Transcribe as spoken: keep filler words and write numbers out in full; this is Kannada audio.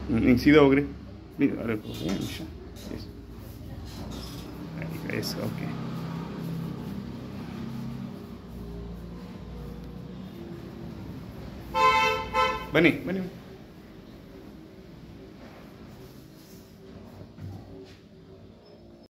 ಹಿಂಗೆ ಸೀದಾ ಹೋಗ್ರಿ ಪ್ಲೀಸ್. ಅರೆ ನಿಮಿಷ ಎಸ್ ಎಸ್ ಓಕೆ. ಬನ್ನಿ ಬನ್ನಿ